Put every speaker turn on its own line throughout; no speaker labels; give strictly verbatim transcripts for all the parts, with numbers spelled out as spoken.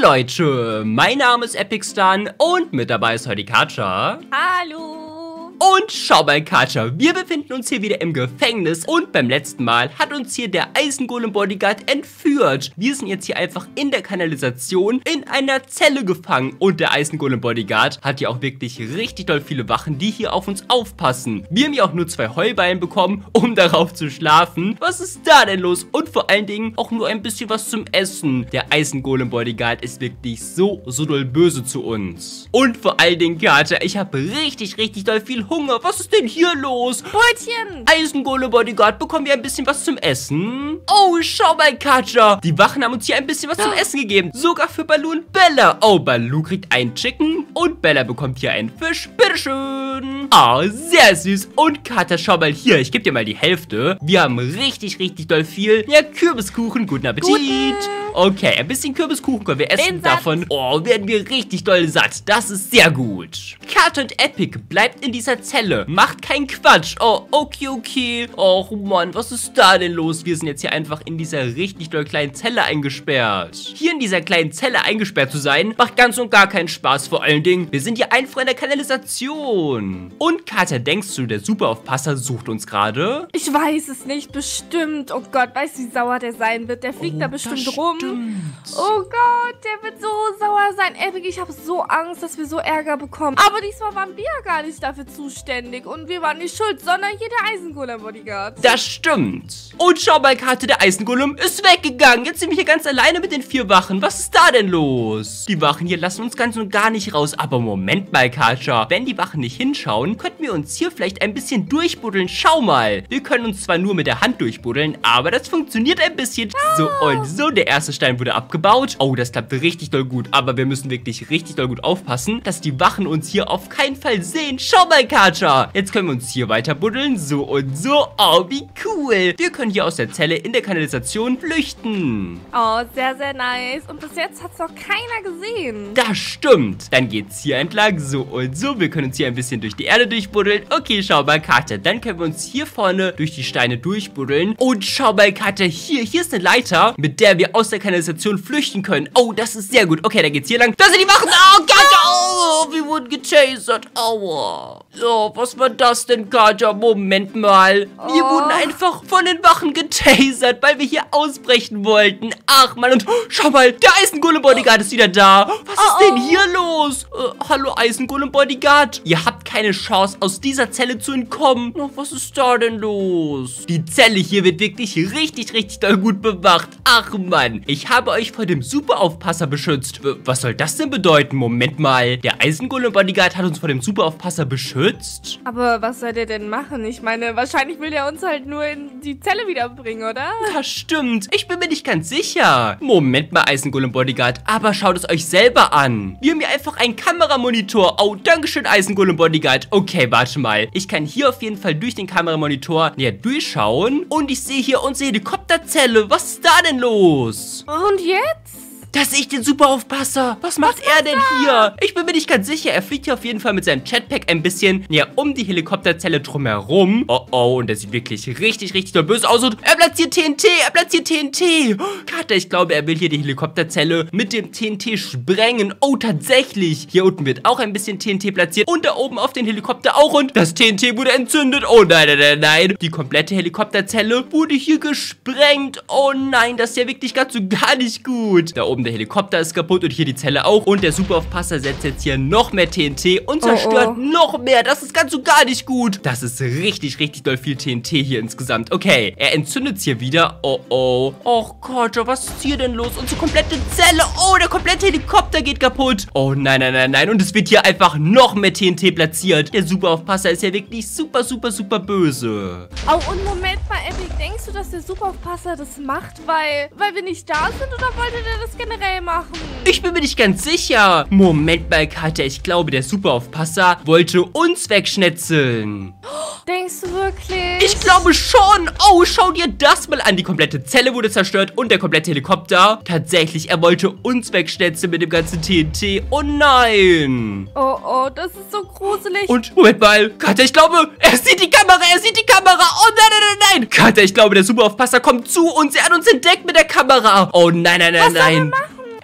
Leute, mein Name ist Epicstan und mit dabei ist heute die Katja.
Hallo.
Und schau mal, Katja, wir befinden uns hier wieder im Gefängnis und beim letzten Mal hat uns hier der Eisengolem-Bodyguard entführt. Wir sind jetzt hier einfach in der Kanalisation in einer Zelle gefangen und der Eisengolem-Bodyguard hat ja auch wirklich richtig doll viele Wachen, die hier auf uns aufpassen. Wir haben ja auch nur zwei Heuballen bekommen, um darauf zu schlafen. Was ist da denn los? Und vor allen Dingen auch nur ein bisschen was zum Essen. Der Eisengolem-Bodyguard ist wirklich so, so doll böse zu uns. Und vor allen Dingen, Katja, ich habe richtig, richtig doll viel Hunger. Was ist denn hier los?
Brötchen.
Eisengolem-Bodyguard, bekommen wir ein bisschen was zum Essen? Oh, schau mal, Katja. Die Wachen haben uns hier ein bisschen was zum Essen gegeben. Sogar für Baloo und Bella. Oh, Baloo kriegt ein Chicken und Bella bekommt hier einen Fisch. Bitteschön. Oh, sehr süß. Und Katja, schau mal hier. Ich gebe dir mal die Hälfte. Wir haben richtig, richtig doll viel. Ja, Kürbiskuchen. Guten Appetit. Guten. Okay, ein bisschen Kürbiskuchen können wir essen. Davon, oh, werden wir richtig doll satt. Das ist sehr gut. Katja und Epic bleibt in dieser Zelle. Macht keinen Quatsch. Oh, okay, okay. Och, Mann, was ist da denn los? Wir sind jetzt hier einfach in dieser richtig doll kleinen Zelle eingesperrt. Hier in dieser kleinen Zelle eingesperrt zu sein, macht ganz und gar keinen Spaß. Vor allen Dingen, wir sind hier einfach in der Kanalisation. Und Katja, denkst du, der Superaufpasser sucht uns gerade?
Ich weiß es nicht, bestimmt. Oh Gott, weißt du, wie sauer der sein wird? Der fliegt
oh,
da bestimmt
das
rum.
Stimmt.
Oh Gott, der wird so sauer sein. Epic, ich habe so Angst, dass wir so Ärger bekommen. Aber diesmal waren wir ja gar nicht dafür zuständig. Und wir waren nicht schuld, sondern hier der Eisengolem-Bodyguard.
Das stimmt. Und schau mal, Katja, der Eisengolem ist weggegangen. Jetzt sind wir hier ganz alleine mit den vier Wachen. Was ist da denn los? Die Wachen hier lassen uns ganz und gar nicht raus. Aber Moment mal, Katja. Wenn die Wachen nicht hinschauen, könnten wir uns hier vielleicht ein bisschen durchbuddeln. Schau mal. Wir können uns zwar nur mit der Hand durchbuddeln, aber das funktioniert ein bisschen. Ah. So und so. Der erste Stein wurde abgebaut. Oh, das klappt richtig doll gut. Aber wir müssen wirklich richtig doll gut aufpassen, dass die Wachen uns hier auf keinen Fall sehen. Schau mal, Katja. Jetzt können wir uns hier weiter buddeln. So und so. Oh, wie cool. Wir können hier aus der Zelle in der Kanalisation flüchten.
Oh, sehr, sehr nice. Und bis jetzt hat es noch keiner gesehen.
Das stimmt. Dann geht's hier entlang. So und so. Wir können uns hier ein bisschen durch die Erde durchbuddeln. Okay, schau mal, Katja. Dann können wir uns hier vorne durch die Steine durchbuddeln. Und schau mal, Katja. Hier, hier ist eine Leiter, mit der wir aus der Kanalisation flüchten können. Oh, das ist sehr gut. Okay, dann geht's hier lang. Da sind die Wachen. Oh, Katja. Oh, wir wurden getasert. Aua. Oh, was war das denn, Katja? Moment mal.
Oh.
Wir wurden einfach von den Wachen getasert, weil wir hier ausbrechen wollten. Ach, Mann. Und oh, schau mal, der Eisengolem-Bodyguard ist wieder da. Was
oh,
ist denn hier los? Äh, hallo, Eisengolem-Bodyguard. Ihr habt keine Chance, aus dieser Zelle zu entkommen. Oh, was ist da denn los? Die Zelle hier wird wirklich richtig, richtig doll gut bewacht. Ach, Mann. Ich habe euch vor dem Superaufpasser beschützt. Was soll das denn bedeuten? Moment mal. Der Eisengolem-Bodyguard hat uns vor dem Superaufpasser beschützt?
Aber was soll der denn machen? Ich meine, wahrscheinlich will er uns halt nur in die Zelle wiederbringen, oder?
Das stimmt. Ich bin mir nicht ganz sicher. Moment mal, Eisengolem-Bodyguard. Aber schaut es euch selber an. Wir haben hier einfach einen Kameramonitor. Oh, dankeschön, Eisengolem-Bodyguard. Okay, warte mal. Ich kann hier auf jeden Fall durch den Kameramonitor näher durchschauen. Und ich sehe hier unsere Helikopterzelle. Was ist da denn los?
Und jetzt?
Da sehe ich den Superaufpasser. Was macht
Was
er denn
da?
hier? Ich bin mir nicht ganz sicher. Er fliegt hier auf jeden Fall mit seinem Jetpack ein bisschen näher um die Helikopterzelle drumherum. Oh, oh, und der sieht wirklich richtig, richtig doll böse aus. Und er platziert T N T. Er platziert T N T. Oh, Katja, ich glaube, er will hier die Helikopterzelle mit dem T N T sprengen. Oh, tatsächlich. Hier unten wird auch ein bisschen T N T platziert. Und da oben auf den Helikopter auch. Und das T N T wurde entzündet. Oh, nein, nein, nein, nein. Die komplette Helikopterzelle wurde hier gesprengt. Oh, nein, das ist ja wirklich ganz so gar nicht gut. Da oben der Helikopter ist kaputt und hier die Zelle auch. Und der Superaufpasser setzt jetzt hier noch mehr T N T und zerstört
oh, oh.
noch mehr. Das ist ganz so gar nicht gut. Das ist richtig, richtig doll viel T N T hier insgesamt. Okay, er entzündet es hier wieder. Oh, oh. Och Gott, was ist hier denn los? Unsere komplette Zelle. Oh, der komplette Helikopter geht kaputt. Oh, nein, nein, nein, nein. Und es wird hier einfach noch mehr T N T platziert. Der Superaufpasser ist ja wirklich super, super, super böse.
Oh, und Moment mal, Epic. Denkst du, dass der Superaufpasser das macht, weil, weil wir nicht da sind? Oder wollte der das generell machen?
Ich bin mir nicht ganz sicher. Moment mal, Katja. Ich glaube, der Superaufpasser wollte uns wegschnetzeln.
Denkst du wirklich?
Ich glaube schon. Oh, schau dir das mal an. Die komplette Zelle wurde zerstört und der komplette Helikopter. Tatsächlich, er wollte uns wegschnetzen mit dem ganzen T N T. Oh nein.
Oh, oh, das ist so gruselig.
Und, Moment mal. Katja, ich glaube, er sieht die Kamera. Er sieht die Kamera. Oh nein, nein, nein, nein. Katja, ich glaube, der Superaufpasser kommt zu uns. Er hat uns entdeckt mit der Kamera. Oh nein, nein, nein,
Was soll er
nein.
machen?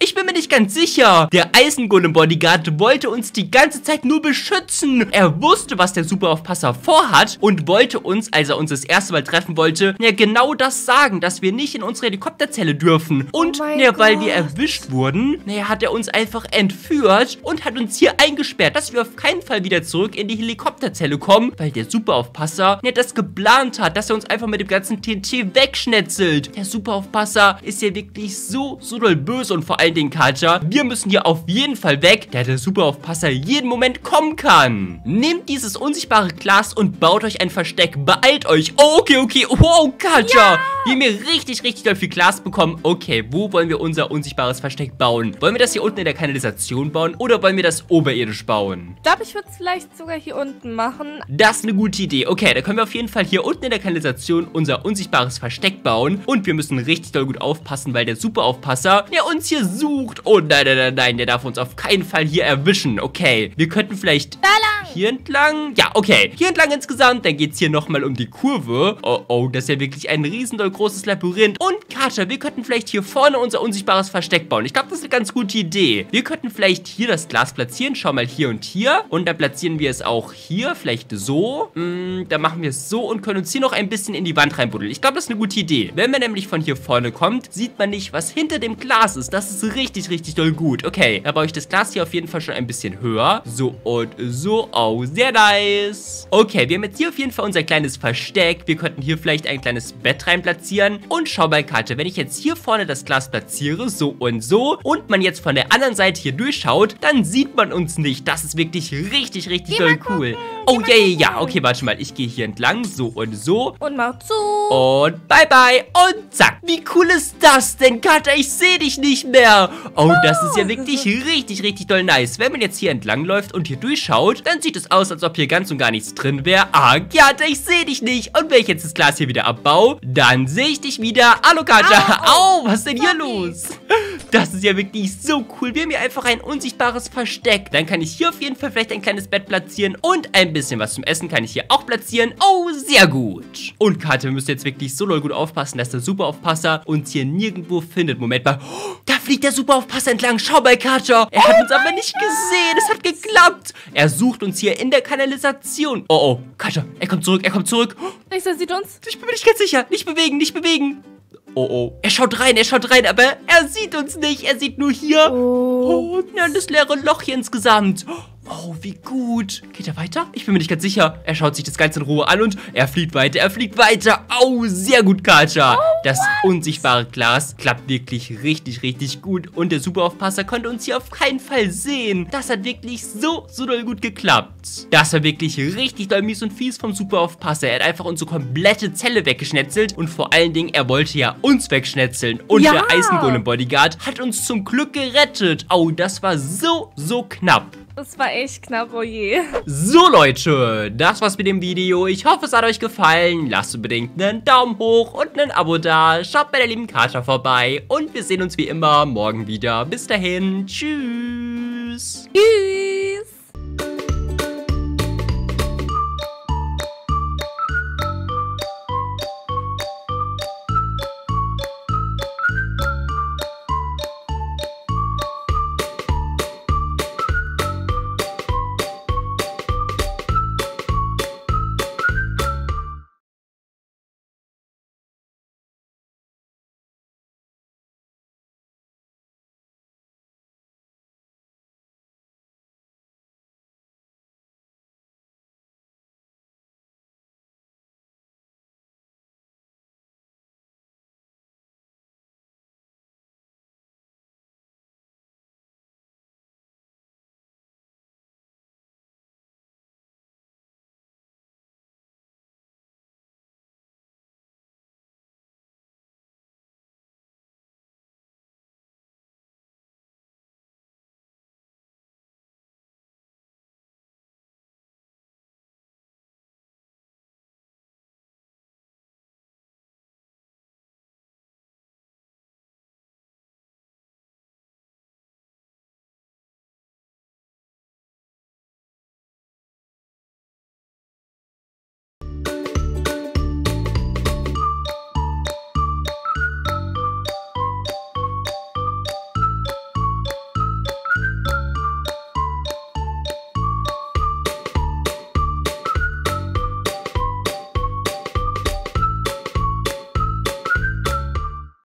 Ich bin mir nicht ganz sicher. Der Eisengolem-Bodyguard wollte uns die ganze Zeit nur beschützen. Er wusste, was der Superaufpasser vorhat und wollte uns, als er uns das erste Mal treffen wollte, ja genau das sagen, dass wir nicht in unsere Helikopterzelle dürfen. Und
Oh mein
ja, weil
Gott.
wir erwischt wurden, naja, hat er uns einfach entführt und hat uns hier eingesperrt, dass wir auf keinen Fall wieder zurück in die Helikopterzelle kommen, weil der Superaufpasser ja das geplant hat, dass er uns einfach mit dem ganzen T N T wegschnetzelt. Der Superaufpasser ist ja wirklich so, so doll böse und vor allen Dingen, Katja, wir müssen hier auf jeden Fall weg, da der Superaufpasser jeden Moment kommen kann. Nehmt dieses unsichtbare Glas und baut euch ein Versteck. Beeilt euch. Oh, okay, okay. Wow, Katja. Ja. Wir haben hier richtig, richtig doll viel Glas bekommen. Okay, wo wollen wir unser unsichtbares Versteck bauen? Wollen wir das hier unten in der Kanalisation bauen oder wollen wir das oberirdisch bauen?
Ich glaube, ich würde es vielleicht sogar hier unten machen.
Das ist eine gute Idee. Okay, da können wir auf jeden Fall hier unten in der Kanalisation unser unsichtbares Versteck bauen. Und wir müssen richtig doll gut aufpassen, weil der Superaufpasser, der uns hier sucht. Oh nein, nein, nein, nein, der darf uns auf keinen Fall hier erwischen. Okay, wir könnten vielleicht
Da lang.
hier entlang. Ja, okay, hier entlang insgesamt. Dann geht es hier nochmal um die Kurve. Oh, oh, das ist ja wirklich ein riesen doll großes Labyrinth. Und Katja, wir könnten vielleicht hier vorne unser unsichtbares Versteck bauen. Ich glaube, das ist eine ganz gute Idee. Wir könnten vielleicht hier das Glas platzieren. Schau mal, hier und hier. Und dann platzieren wir es auch hier. Vielleicht so. Hm, dann machen wir es so und können uns hier noch ein bisschen in die Wand reinbuddeln. Ich glaube, das ist eine gute Idee. Wenn man nämlich von hier vorne kommt, sieht man nicht, was hinter dem Glas ist. Das ist richtig, richtig doll gut. Okay, da baue ich das Glas hier auf jeden Fall schon ein bisschen höher. So und so. Oh, sehr nice. Okay, wir haben jetzt hier auf jeden Fall unser kleines Versteck. Wir könnten hier vielleicht ein kleines Bett rein platzieren. Und schau mal, Katja, wenn ich jetzt hier vorne das Glas platziere, so und so, und man jetzt von der anderen Seite hier durchschaut, dann sieht man uns nicht. Das ist wirklich richtig, richtig doll cool. Oh, ja, ja, ja. Okay, warte mal. Ich gehe hier entlang, so und so.
Und mach zu.
Und bye, bye. Und zack. Wie cool ist das denn, Katja? Ich sehe dich nicht mehr. Oh, das ist ja wirklich richtig, richtig doll nice. Wenn man jetzt hier entlang läuft und hier durchschaut, dann sieht es aus, als ob hier ganz und gar nichts drin wäre. Ah, Katja, ich sehe dich nicht. Und wenn ich jetzt das Glas hier wieder abbaue, dann sehe ich dich wieder. Hallo, Katja. Au, was ist denn hier los? Das ist ja wirklich so cool. Wir haben hier einfach ein unsichtbares Versteck. Dann kann ich hier auf jeden Fall vielleicht ein kleines Bett platzieren. Und ein bisschen was zum Essen kann ich hier auch platzieren. Oh, sehr gut. Und Katja, wir müssen jetzt wirklich so doll gut aufpassen, dass der Superaufpasser uns hier nirgendwo findet. Moment mal. Oh, da fliegt der Superaufpasser entlang. Schau mal, Katja. Er hat uns aber nicht gesehen. Es hat geklappt. Er sucht uns hier in der Kanalisation. Oh, oh. Katja, er kommt zurück. Er kommt zurück.
Denkst du, er sieht uns?
Ich bin mir nicht ganz sicher. Nicht bewegen, nicht bewegen. Oh, oh. Er schaut rein, er schaut rein, aber er sieht uns nicht. Er sieht nur hier.
Oh.
Oh, ja, das leere Loch hier insgesamt. Oh, wie gut. Geht er weiter? Ich bin mir nicht ganz sicher. Er schaut sich das Ganze in Ruhe an und er fliegt weiter, er fliegt weiter. Oh, sehr gut, Katja.
Oh,
das unsichtbare Glas klappt wirklich richtig, richtig gut. Und der Superaufpasser konnte uns hier auf keinen Fall sehen. Das hat wirklich so, so doll gut geklappt. Das war wirklich richtig doll mies und fies vom Superaufpasser. Er hat einfach unsere komplette Zelle weggeschnetzelt. Und vor allen Dingen, er wollte ja uns wegschnetzeln. Und
Ja.
der Eisengolem-Bodyguard hat uns zum Glück gerettet. Oh, das war so, so knapp.
Das war echt knapp, oh je.
So, Leute, das war's mit dem Video. Ich hoffe, es hat euch gefallen. Lasst unbedingt einen Daumen hoch und ein Abo da. Schaut bei der lieben Katja vorbei. Und wir sehen uns wie immer morgen wieder. Bis dahin. Tschüss.
Tschüss.